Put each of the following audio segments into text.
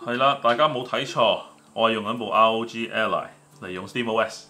係啦，大家冇睇錯，我係用緊部 ROG Ally 嚟用 SteamOS。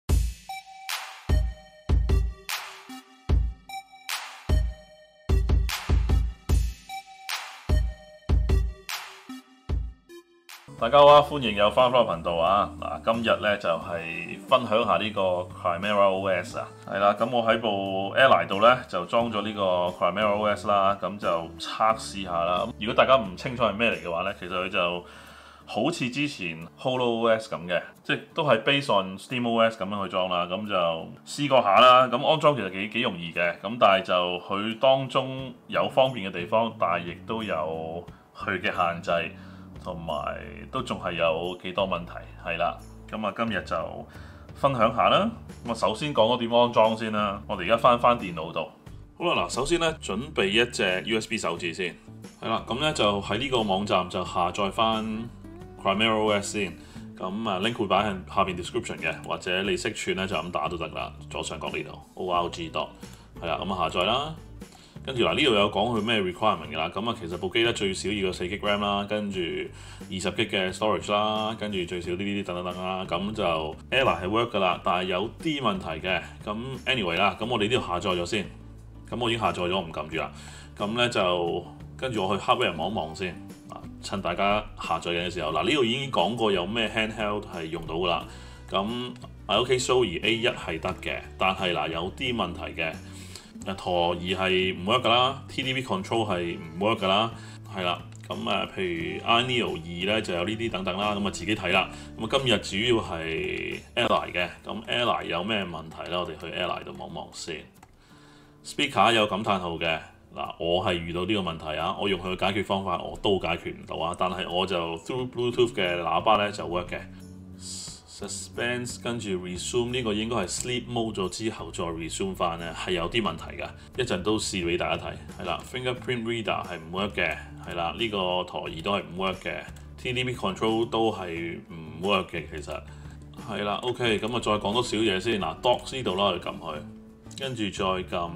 大家好啊，歡迎又翻返頻道啊！嗱，今日咧就係分享下呢個 Chimera OS 啊，係啦，咁我喺部 Ally 度咧就裝咗呢個 Chimera OS 啦，咁就測試下啦。如果大家唔清楚係咩嚟嘅話咧，其實佢就好似之前 HoloOS 咁嘅，即係都係 based on SteamOS 咁樣去裝啦。咁就試過下啦，咁安裝其實幾容易嘅，咁但係就佢當中有方便嘅地方，但係亦都有佢嘅限制。同埋都仲係有幾多問題，係啦。咁啊，今日就分享下啦。咁啊，首先講嗰點安裝先啦。我哋而家翻電腦度。好啦，嗱，首先咧準備一隻 USB 手指先。係啦，咁咧就喺呢個網站就下載翻 Chimera OS 先。咁啊 link 會擺喺下邊 description 嘅，或者你識串咧就咁打都得啦。左上角呢度 org dot 係啦，咁啊下載啦。跟住嗱，呢度有講佢咩 requirement 㗎啦，咁啊其實部機咧最少要有4GB RAM 啦，跟住20GB嘅 storage 啦，跟住最少呢啲等等啦，咁就 Ally 係 work 㗎啦，但係有啲問題嘅，咁 anyway 啦，咁我哋呢度下載咗先，咁我已經下載咗，唔撳住啦，咁咧就跟住我去 hardware 望一望先，趁大家下載嘅時候，嗱呢度已經講過有咩 handheld 係用到㗎啦，咁 iOS Zoe A1 係得嘅，但係嗱有啲問題嘅。陀兒係唔 work 㗎啦 ，TDP Control 係唔 work 㗎啦，係啦，咁譬如 iNeo 2咧就有呢啲等等啦，咁啊自己睇啦。咁啊今日主要係 Ally 嘅，咁 Ally 有咩問題咧？我哋去 Ally 度望望先。Speaker 有感嘆號嘅，嗱我係遇到呢個問題啊，我用佢嘅解決方法我都解決唔到啊，但係我就 through Bluetooth 嘅喇叭咧就 work 嘅。Suspense 跟住 resume 呢個應該係 sleep mode 咗之後再 resume 翻咧，係有啲問題㗎，一陣都試俾大家睇。係啦 ，fingerprint reader 係唔 work 嘅，係啦，呢個陀兒都係唔 work 嘅 ，TDP control 都係唔 work 嘅，其實係啦。OK， 咁啊再講多少嘢先嗱 ，dock 呢度啦，我哋撳佢，跟住再撳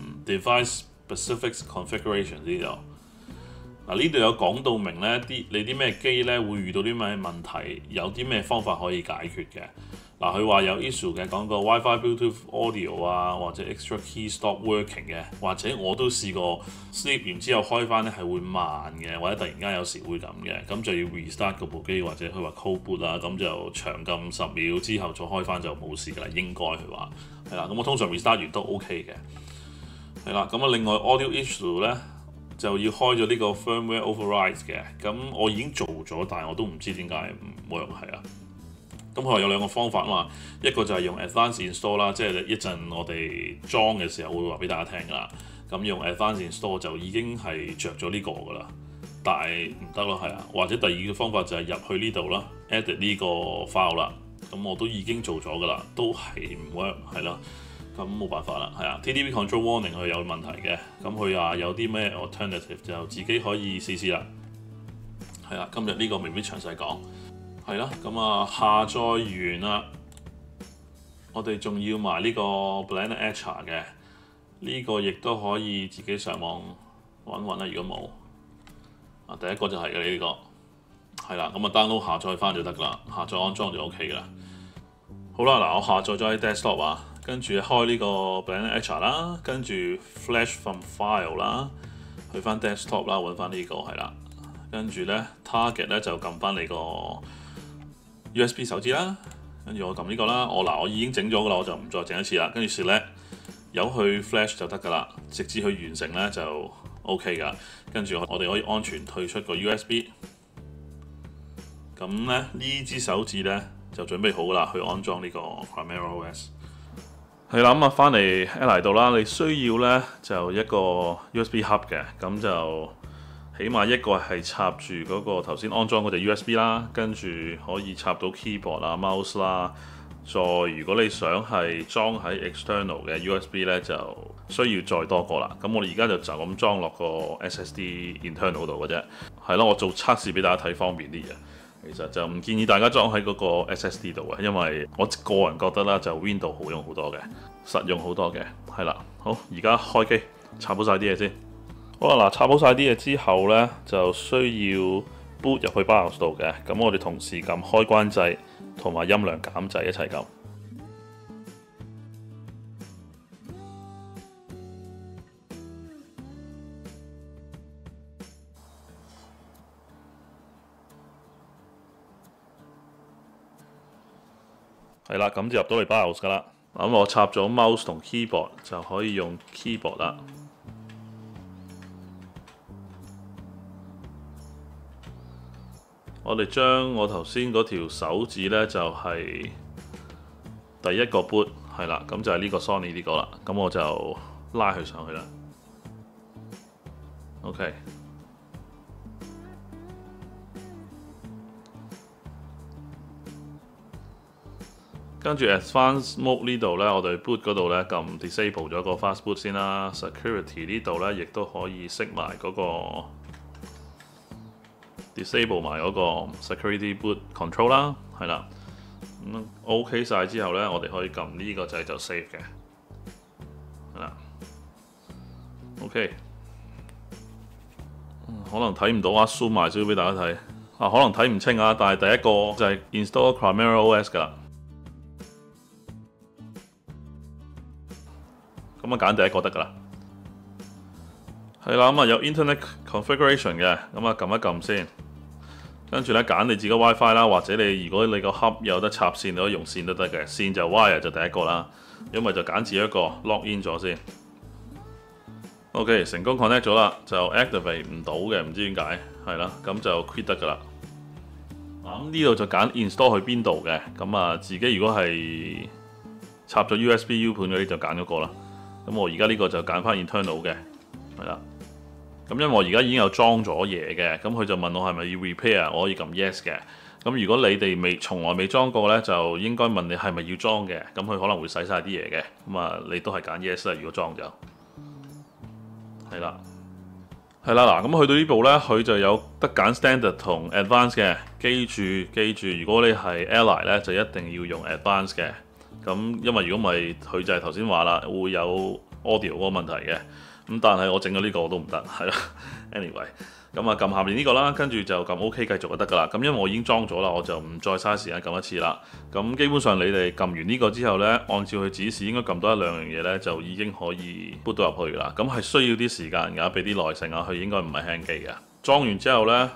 device specific configuration 呢度。嗱呢度有講到明咧，你啲咩機咧會遇到啲咩問題，有啲咩方法可以解決嘅。嗱佢話有 issue 嘅，講過 WiFi Bluetooth Audio 啊，或者 extra key stop working 嘅，或者我都試過 sleep 完之後開翻咧係會慢嘅，或者突然間有時會咁嘅，咁就要 restart 嗰部機，或者佢話 cold boot 啊，咁就長撳10秒之後再開翻就冇事㗎啦，應該佢話係啦。咁我通常 restart 完都 OK 嘅，係啦。咁啊另外 audio issue 咧。就要開咗呢個 firmware override 嘅，咁我已經做咗，但係我都唔知點解唔 work 係啊。咁佢話有兩個方法嘛，一個就係用 advanced install 啦，即係一陣我哋裝嘅時候會話俾大家聽㗎啦。咁用 advanced install 就已經係着咗呢個㗎啦，但係唔得咯，係啊。或者第二個方法就係入去呢度啦 ，edit 呢個 file 啦，咁我都已經做咗㗎啦，都係唔 work 係啦。咁冇辦法啦，係啊 ，TDP Control Warning 佢有問題嘅，咁佢話有啲咩 alternative 就自己可以試試啦。係啦，今日呢個未必詳細講，係啦，咁啊下載完啦，我哋仲要埋呢個 Blender Etcher 嘅，呢個亦都可以自己上網揾揾啦，如果冇，第一個就係嘅呢個，係啦，咁啊 download 下載翻就得㗎啦，下載安裝就 OK 㗎啦。好啦，嗱我下載咗喺 desktop 啊。跟住開呢個 Blender Etcher 啦，跟住 Flash from File 啦，去翻 Desktop 啦，揾翻呢個係啦，跟住咧 Target 咧就撳翻你個 USB 手指啦，跟住我撳呢個啦，我已經整咗㗎啦，我就唔再整一次啦，跟住 Select 由去 Flash 就得㗎啦，直至去完成咧就 OK 㗎，跟住我哋可以安全退出個 USB， 咁咧呢支手指咧就準備好㗎啦，去安裝呢個 Chimera OS。係啦，咁啊翻嚟 Ally 度啦，你需要咧就一個 USB hub 嘅，咁就起碼一個係插住嗰個頭先安裝嗰隻 USB 啦，跟住可以插到 keyboard 啊、mouse 啦。再如果你想係裝喺 external 嘅 USB 咧，就需要再多個啦。咁我哋而家就咁裝落個 SSD internal 度嘅啫。係咯，我做測試俾大家睇方便啲嘅。其實就唔建議大家裝喺嗰個 SSD 度嘅，因為我個人覺得啦，就 Windows 好用好多嘅，實用好多嘅，係啦。好，而家開機，插好晒啲嘢先。好啦，嗱，插好晒啲嘢之後呢，就需要 boot 入去 BIOS 度嘅。咁我哋同時撳開關掣同埋音量減掣一齊撳。係啦，咁就入到嚟 BIOS 噶啦。咁我插咗 mouse 同 keyboard 就可以用 keyboard 啦。我哋將我頭先嗰條手指呢，就係第一個 boot 係啦，咁就係呢個 Sony 呢個啦。咁我就拉佢上去啦。OK。跟住 Advanced Mode 呢度呢，我哋 boot 嗰度呢，撳 disable 咗個 fast boot 先啦。Security 呢度呢，亦都可以熄埋嗰個 disable 埋嗰個 security boot control 啦，係啦。咁 OK 晒之後呢，我哋可以撳呢個掣就 save 嘅，係啦。OK，可能睇唔到啊 ，zoom 埋少少俾大家睇啊，可能睇唔清啊，但係第一個就係 install Chimera OS 㗎啦。咁啊揀第一個得㗎啦，係啦，咁啊有 Internet Configuration 嘅，咁啊撳一撳先，跟住咧揀你自己 WiFi 啦，或者如果你個盒有得插線，你可以用線都得嘅，線就 Wire 就第一個啦，因為就揀自己一個 log in 咗先。OK， 成功 connect 咗啦，就 activate 唔到嘅，唔知點解，係啦，咁就 quit 得㗎啦。咁呢度就揀 install 去邊度嘅，咁啊自己如果係插咗 USB U 盤嗰啲就揀嗰個啦。咁我而家呢個就揀翻 internal 嘅，係啦。咁因為我而家已經有裝咗嘢嘅，咁佢就問我係咪要 repair，我可以撳 yes 嘅。咁如果你哋從來未裝過呢，就應該問你係咪要裝嘅。咁佢可能會洗晒啲嘢嘅。咁啊，你都係揀 yes 啦。如果裝就係啦，係啦嗱。咁去到呢步呢，佢就有得揀 standard 同 advanced 嘅。記住，如果你係 Ally 呢，就一定要用 advanced 嘅。咁因為如果唔係，佢就係頭先話啦，會有 audio 嗰個問題嘅。咁但係我整咗呢個我都唔得，係啦。anyway， 咁啊撳下面呢個啦，跟住就撳 OK 繼續就得㗎啦。咁因為我已經裝咗啦，我就唔再嘥時間撳一次啦。咁基本上你哋撳完呢個之後呢，按照佢指示應該撳多一兩樣嘢呢，就已經可以 boot 到入去㗎啦。咁係需要啲時間㗎，俾啲耐性啊。佢應該唔係輕機嘅。裝完之後呢，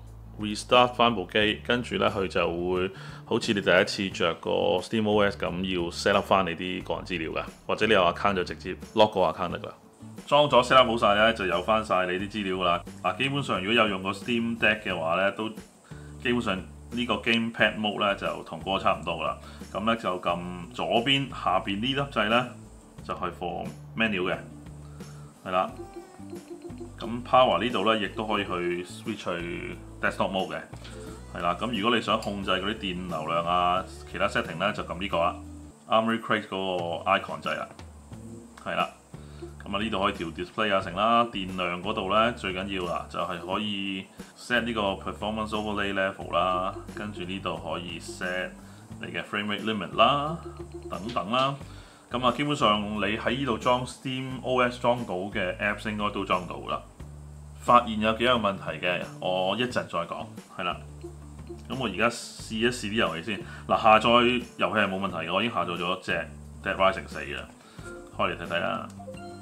restart 翻部機，跟住呢，佢就會好似你第一次着個 SteamOS 咁，要 set up 翻你啲個人資料㗎，或者你有 account 就直接 log 個 account 得㗎。裝咗 set up 好晒咧，就有翻晒你啲資料㗎啦。嗱，基本上如果有用過 Steam Deck 嘅話咧，都基本上呢個 Gamepad Mode 咧就同嗰個差唔多㗎啦。咁咧就撳左邊下邊呢粒掣咧，就係 for menu 嘅，係啦。咁 Power 呢度咧，亦都可以去 switch 去 Desktop Mode 嘅，係啦。咁如果你想控制嗰啲電流量啊，其他 setting 咧就撳呢個啦 ，Armoury Crate 嗰個 icon 掣啦，係啦。咁啊呢度可以調 display 啊成啦，電量嗰度咧最緊要啦，就係可以 set 呢個 performance overlay level 啦，跟住呢度可以 set 你嘅 frame rate limit 啦，等等啦。咁啊基本上你喺呢度裝 Steam OS 裝到嘅 apps 應該都裝到啦。發現有幾個問題嘅，我一陣再講，係啦。咁我而家試一試啲遊戲先。嗱，下載遊戲係冇問題嘅，我已經下載咗隻 Dead Rising 4嘅，開嚟睇睇啦。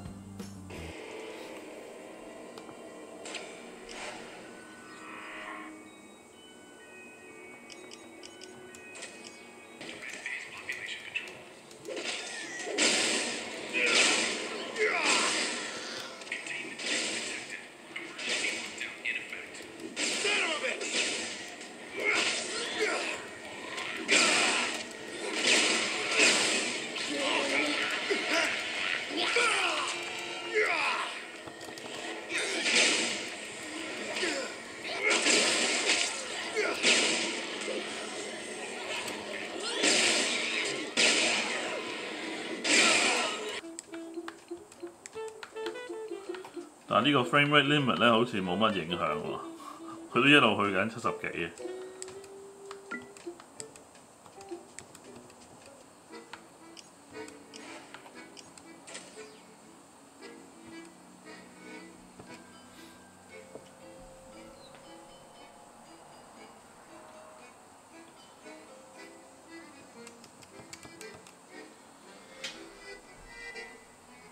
但係呢個 frame rate limit 咧，好似冇乜影響喎，佢都一路去緊70幾嘅。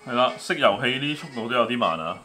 係啦，識遊戲啲速度都有啲慢啊。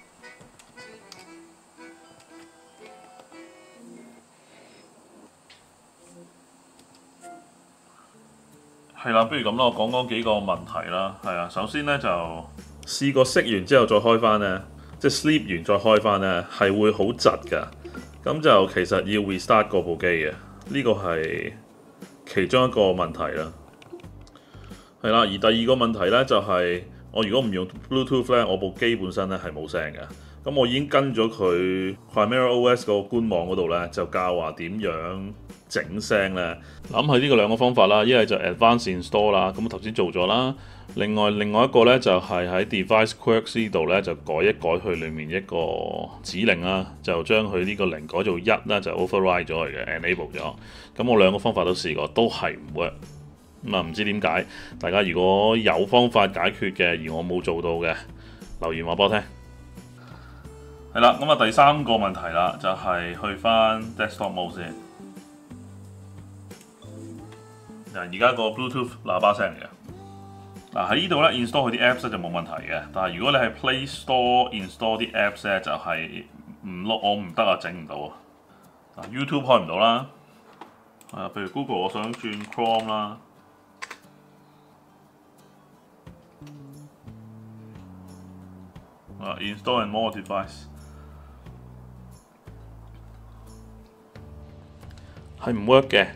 係啦，不如咁啦，我講幾個問題啦。係啊，首先咧就試過熄完之後再開翻咧，即係 sleep 完再開翻咧，係會好窒㗎。咁就其實要 restart 嗰部機嘅，呢個係其中一個問題啦。係啦，而第二個問題咧就係我如果唔用 Bluetooth 咧，我部機本身咧係冇聲嘅。咁我已經跟咗佢 Chimera OS 個官網嗰度咧，就教話點樣整聲咧。諗係呢個兩個方法啦，一係就 Advanced Install 啦，咁我頭先做咗啦。另外一個咧就係喺 Device Quirks 呢度咧就改一改佢裡面一個指令啦，就將佢呢個零改做1啦，就 override 咗佢嘅 enable 咗。咁我兩個方法都試過，都係唔 work。咁啊唔知點解，大家如果有方法解決嘅，而我冇做到嘅，留言話俾我聽。係啦，咁啊第三個問題啦，就係去翻 Desktop Mode 先。而家個 Bluetooth 喇叭聲嚟嘅。喺呢度咧 install 佢啲 apps 咧就冇問題嘅，但係如果你係 Play Store install 啲 apps 咧，就係我唔得啊，整唔到啊。YouTube 開唔到啦。譬如 Google 我想轉 Chrome 啦。install and more device 係唔 work 嘅。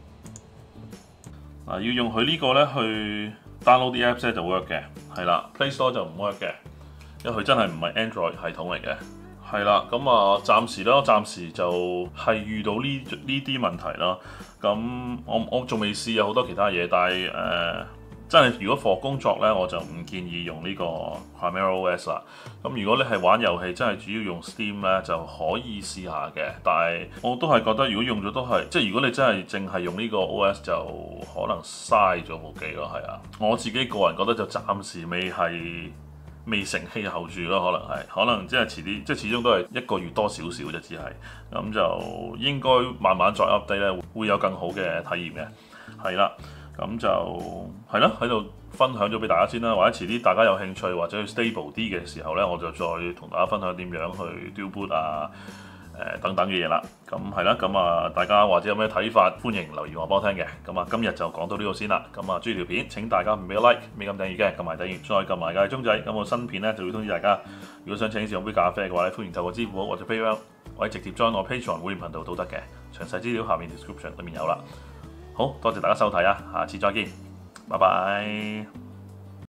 要用佢呢個咧去 download 啲 apps 咧就 work 嘅，係啦。Play Store 就唔 work 嘅，因為佢真係唔係 Android 系統嚟嘅。係啦，咁暫時就係遇到呢啲問題啦。咁我仲未試有好多其他嘢，但係真係如果 for 工作咧，我就唔建議用呢個 Chimera OS 啦。咁如果你係玩遊戲，真係主要用 Steam 咧，就可以試下嘅。但係我都係覺得，如果用咗都係，即係如果你真係淨係用呢個 OS，就可能嘥咗部機咯。係啊，我自己個人覺得就暫時未成氣候住咯，可能即係遲啲，即係始終都係1個月多少少啫，只係咁就應該慢慢再 update 咧，會有更好嘅體驗嘅。係啦。咁就係咯，喺度分享咗俾大家先啦，或者遲啲大家有興趣或者去 stable 啲嘅時候咧，我就再同大家分享點樣去 dual boot 啊，等等嘅嘢啦。咁係啦，咁大家或者有咩睇法，歡迎留言話俾我聽嘅。咁今日就講到呢度先啦。咁中意條片請大家唔俾個 like， 未撳訂閱嘅撳埋訂閱，再撳埋個鐘仔。咁我新片咧就會通知大家。如果想請試用杯咖啡嘅話咧，歡迎透過支付寶或者 PayPal， 或者直接 join 我 Patreon 會員頻道都得嘅。詳細資料下面 description 裏面有啦。好多謝大家收睇啊！下次再見，拜拜。